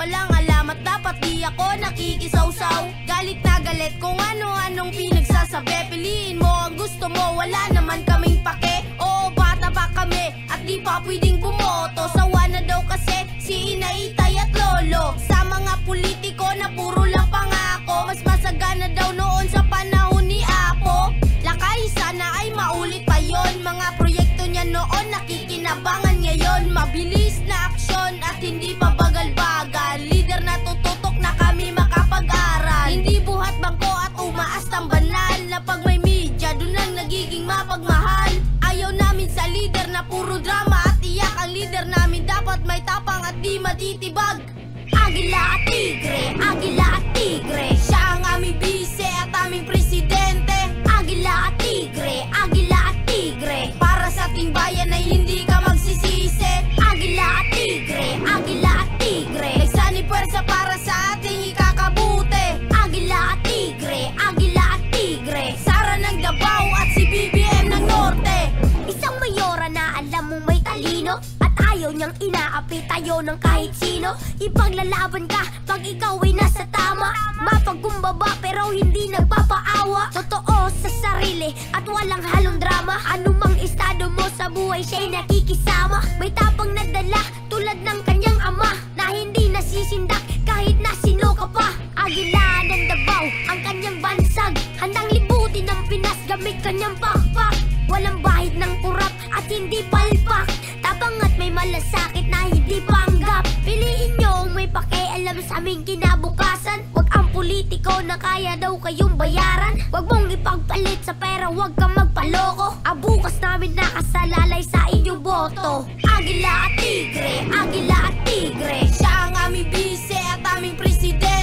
walang alam at dapat di ako nakikisawsaw. Galit na galit kung ano-anong pinagsasabi. Piliin mo ang gusto mo, wala naman kaming pake. Oo, bata pa kami at di pa pwedeng bumoto. Sawa na daw kasi si inay, itay at lolo sa mga politiko na puro lang pangako. Mas masagana daw noon sa panahon ni Apo. Lakay sana ay maulit pa yon. Mga proyekto niya noon nakikinabangan ngayon. Mabilis na aksyon at hindi pa bagal-bagal. Leader na tututok na kami makapag-aral. Hindi buhat bangko at umaas ang banal. Na pag may media dun lang nagiging mapagmahal. Ayaw namin sa leader na puro drama at iyak. Ang leader namin dapat may tapang at di matitibag. Agila at tigre, agila at tigre. Siya ang aming bise at aming presidente. Agila at tigre, agila at tigre. Para sa ating bayan ay hindi ka magsisisi. Agila at tigre, agila at tigre. Nagsani puwersa para sa ating ikakabuti. Agila at tigre, agila at tigre. Sara ng Davao at si BBM ng Norte. Isang mayora na alam mong may talino at ayaw niyang inaapi tayo ng kahit sino. Ipaglalaban ka pag ikaw ay nasa tama. Mapagkumbaba pero hindi nagpapaawa. Totoo sa sarili at walang halong drama. Anumang estado mo sa buhay siya'y nakikisama. May tapang nadala tulad ng kanyang ama na hindi nasisindak kahit na sino ka pa. Agila ng Davao ang kanyang bansag. Handang libutin ang Pinas gamit kanyang pakpak. Walang bahid ng kurap at hindi palpak. Tapang at may malasakit na hindi panggap. Piliin nyo ang may pakialam sa aming kinabukasan. Wag ang politiko na kaya daw kayong bayaran. Wag mong ipagpalit sa pera, wag kang magpaloko. Ang bukas namin nakasalalay sa inyong boto. Agila at tigre, agila at tigre. Siya ang aming bise at aming presidente.